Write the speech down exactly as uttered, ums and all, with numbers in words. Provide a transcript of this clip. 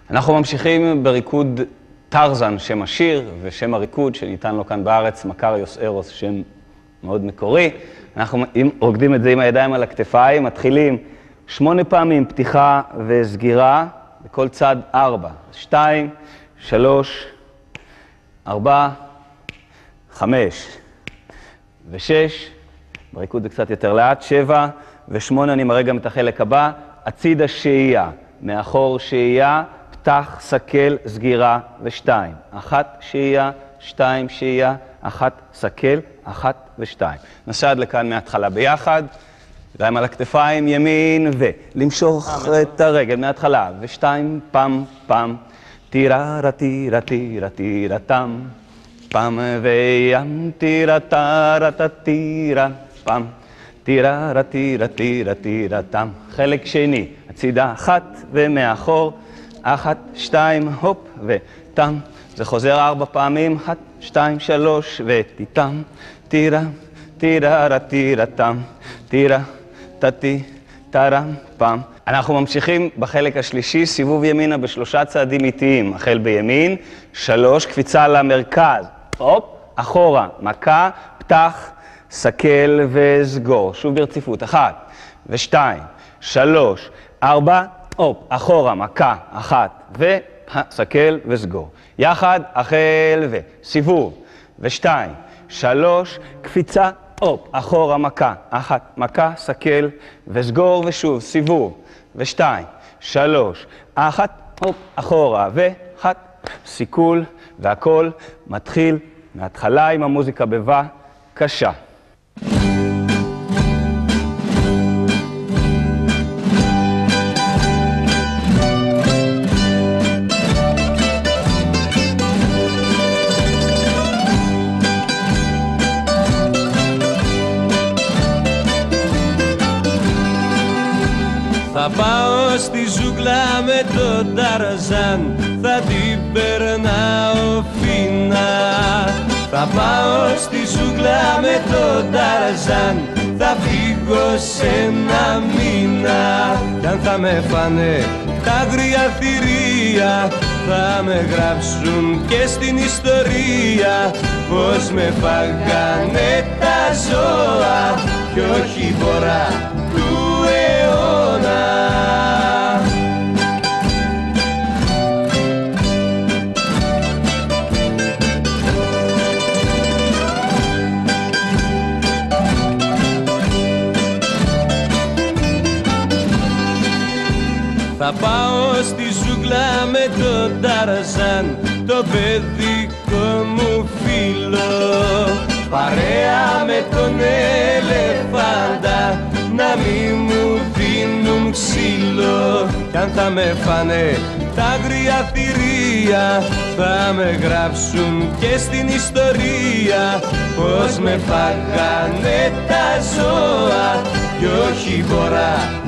אנחנו ממשיכים בריקוד טרזן, שם השיר, ושם הריקוד שניתן לו כאן בארץ, מקריוס ארוס, שם מאוד מקורי. אנחנו רוקדים את זה עם הידיים על הכתפיים, מתחילים שמונה פעמים פתיחה וסגירה, בכל צד ארבע. שתיים, שלוש, ארבע, חמש ושש, בריקוד זה קצת יותר לאט, שבע ושמונה, אני מראה גם את החלק הבא, הצידה שהייה, מאחור שהייה, פתח, סקל, סגירה ושתיים. אחת שהייה, שתיים שהייה, אחת סקל, אחת ושתיים. נעשה עד לכאן מההתחלה ביחד, ידיים על הכתפיים, ימין ולמשוך את הרגל מההתחלה, ושתיים, פם, פם, טירה, טירה, טירה, טירה, תם, פם וים, טירה, טרה, טירה, פם, טירה, טירה, טירה, טירה, תם. חלק שני, הצידה אחת ומאחור, אחת, שתיים, הופ, ותם. זה חוזר ארבע פעמים, אחת, שתיים, שלוש, ותיתם, טירה, טירה, טירה, תם, טירה, תתי, טרם, פם. אנחנו ממשיכים בחלק השלישי, סיבוב ימינה בשלושה צעדים איטיים. החל בימין, שלוש, קפיצה למרכז, הופ, אחורה, מכה, פתח, סקל וסגור. שוב ברציפות, אחת, ושתיים, שלוש, ארבע, הופ, אחורה, מכה, אחת, וסקל וסגור. יחד, החל וסיבוב, ושתיים, שלוש, קפיצה, הופ, אחורה, מכה, אחת, מכה, סקל וסגור, ושוב, סיבוב, ושתיים, שלוש, אחת, הופ, אחורה, ואחת, סיכול, והכל מתחיל מההתחלה עם המוזיקה בבקשה. Θα πάω στη ζούγκλα με τον Ταρζάν, θα την περνάω φίνα. Θα πάω στη ζούγκλα με τον Ταρζάν, θα φύγω σε ένα μήνα. Κι αν θα με φάνε τα άγρια θηρία, θα με γράψουν και στην ιστορία πως με φάγανε τα ζώα κι όχι βορρά του αιώνα. Θα πάω στη ζούγκλα με τον Ταρζάν, το παιδικό μου φίλο, παρέα με τον ελεφάντα, να μη μου δίνουν ξύλο. Κι αν θα με φάνε τα άγρια θηρία, θα με γράψουν και στην ιστορία πως με φάγανε τα ζώα κι όχι βορρά